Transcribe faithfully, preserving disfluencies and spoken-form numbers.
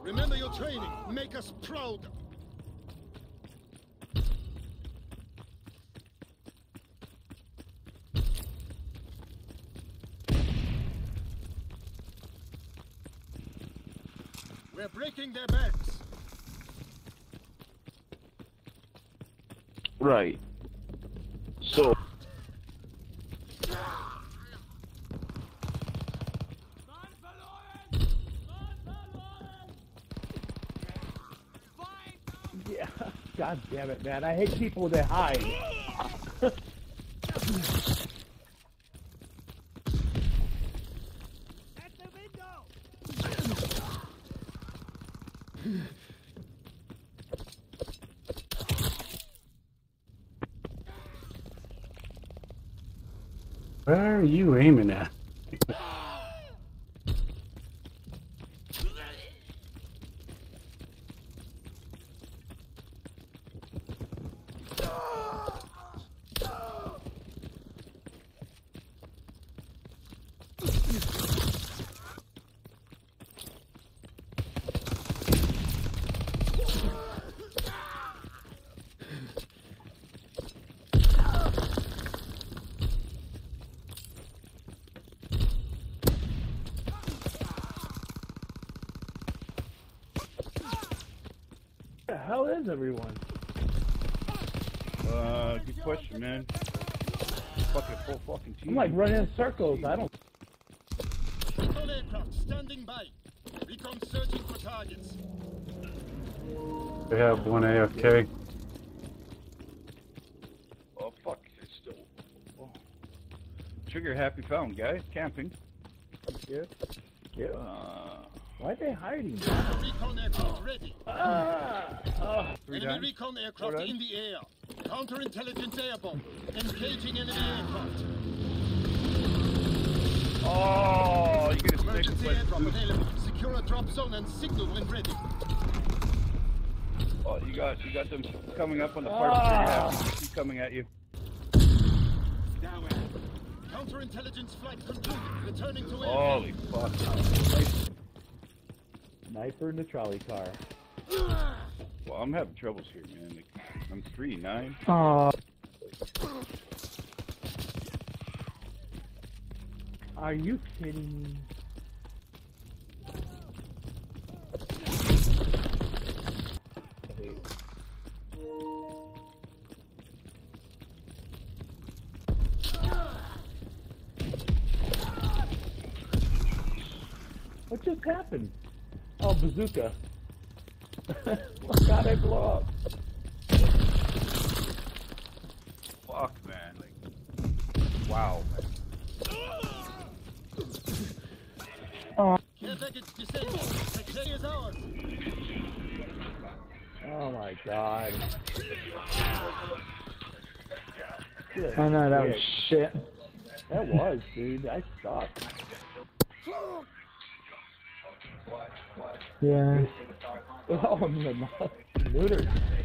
Remember your training. Make us proud. We're breaking their backs. Right. So. Yeah. God damn it, man. I hate people that hide. Where are you aiming at? Where the hell is everyone? Uh, good question, man. Fucking full fucking team. I'm like running in circles. I don't. Recon aircraft standing by. Recon searching for targets. We have one A F K. Oh fuck! It's still. Oh. Trigger happy found, guys. Camping. Yeah. Yeah. Uh, Why are they hiding? Recon aircraft ready. Ah! Oh. three Enemy times. recon aircraft Four in the air. Counterintelligence airborne. Engaging enemy aircraft. Oh, you get a Emergency second aircraft place. available. Secure a drop zone and signal when ready. Oh, you got you got them coming up on the Ah. part. Yeah, keep coming at you. Counterintelligence flight concluded. Returning to air. Holy fuck! Sniper in the trolley car. Well, I'm having troubles here, man. Like, I'm three nine. Oh. Are you kidding me? What just happened? Oh, bazooka. How'd I blow up? Fuck, man. Like, wow. Oh. Care package disabled. The J is ours. Oh my god. I know, that was shit. That was, dude. I sucked. Yeah. Oh, I'm the looters.